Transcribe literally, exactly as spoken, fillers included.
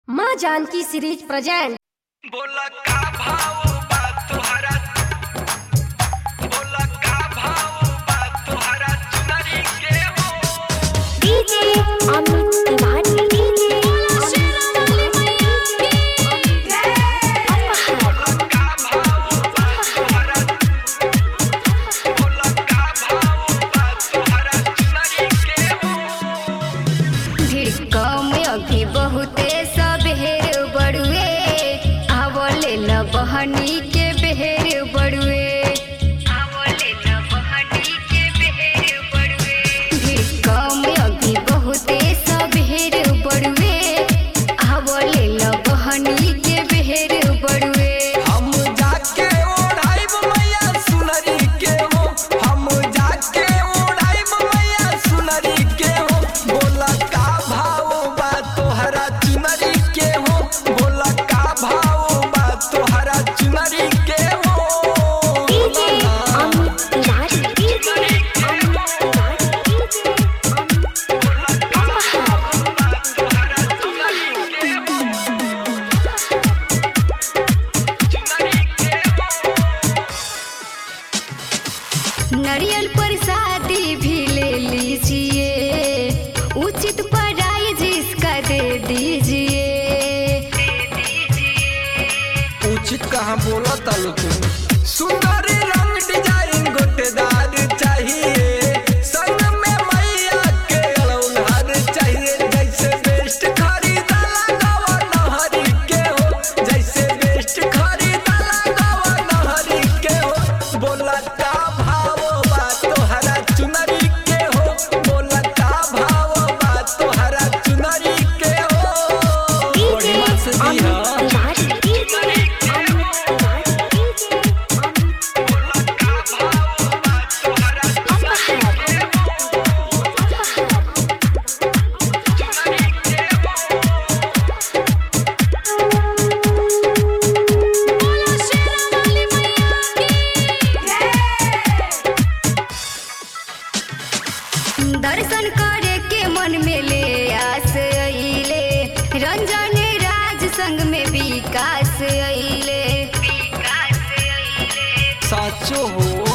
माँ Janaki series present. बोला का भाव बा तोहरा, बोला का भाव बा तोहरा चुनरी के हो। डीजे अमित तिवारी, डीजे बोला का भाव बा तोहरा, बोला का भाव बा तोहरा चुनरी के हो। धिड़कम अभी बहुते सबहेर बड़ुए, आवले ल बहनी के बेहेर बड़ुए, आवले ल बहनी के बेहेर बड़ुए। धिड़कम अभी बहुते सबहेर बड़ुए, आवले ल बहनी के बेहेर बड़ुए। हम जाके ओढ़ाइब मैया सुनरी के हो, हम जाके ओढ़ाइब मैया सुनरी के हो। बोला का भाव बा तोहरा चुनरी के हो, बोला का भाव बा तोहरा चुनरी के हो। DJ Amit Tiwari, DJ Amit Tiwari, DJ Amit तोहरा चुनरी के हो, चुनरी के हो। नारियल प्रसादी भी ले लीजिए, उचित प्राइज इसका दे दीजिए। उचित कहाँ बोला तालु तुम। सुंदर रंग डिजाइन गोटेदार चाहिए, संग में मैया के अलौहार चाहिए। जैसे बेस्ट खरीदाला गवा नहरी के हो, जैसे बेस्ट खरीदाला गवा नहरी के हो। बोला का भाव बा तोहरा चुनरी के हो, बोला का भाव बा तोहरा चुनरी के हो। डीजे बड़ी मन से दी अमित हाँ। तिवारी, डीजे अमित तिवारी, डीजे दर्शन करे के मन में ले आस अइले, रंजन राज संग में विकास अइले, विकास अइले। साचो हो